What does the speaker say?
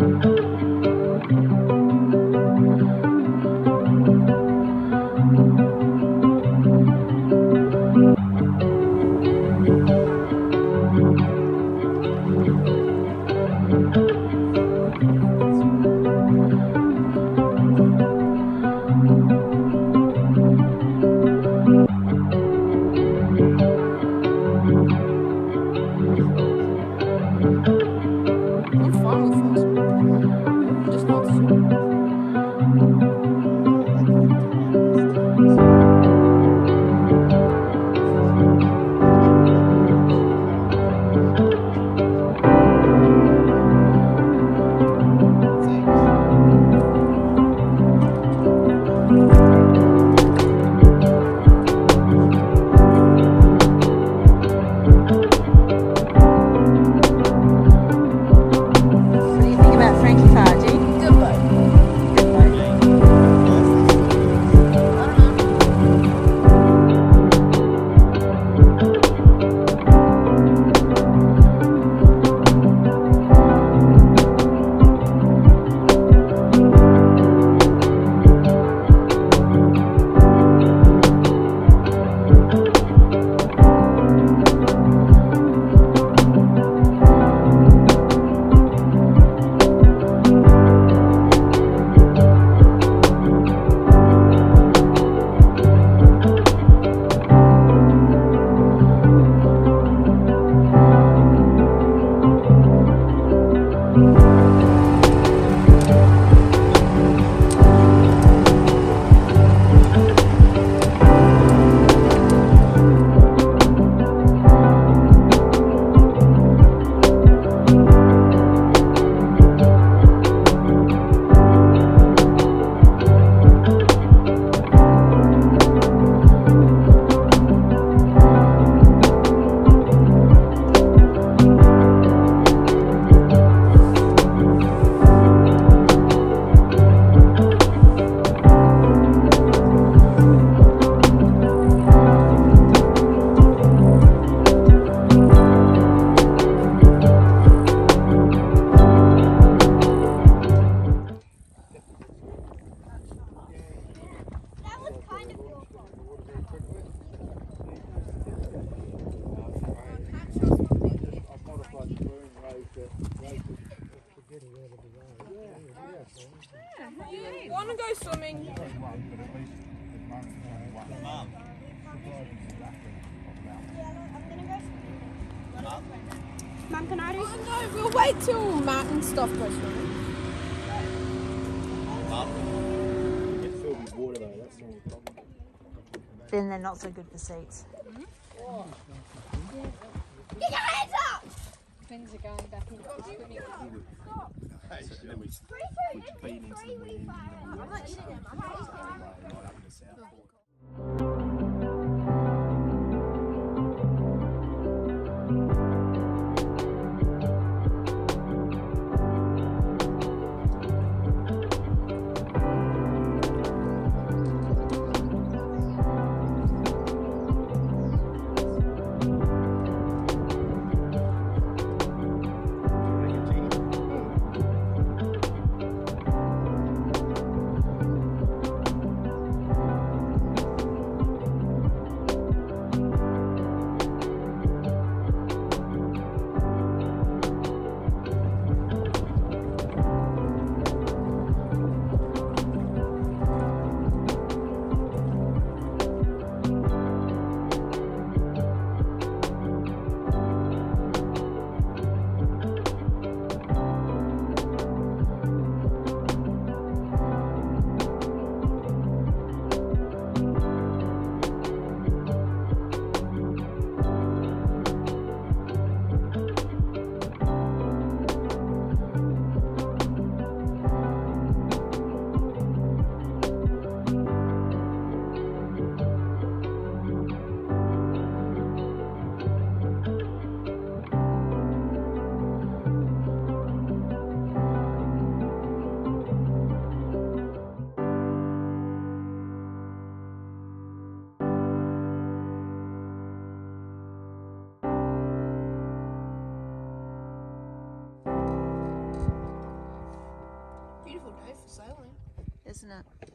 Want to go swimming? Mum, can I do? Oh no, we'll wait till Matt and stuff goes swimming. It's filled with water though, that's the only problem. Then they're not so good for seats. Get your hands up! Things are going back into the swimming. And then we feed into the wind, I'm not eating them. I'm not eating them. right up in the south fork. beautiful day for sailing. Isn't it?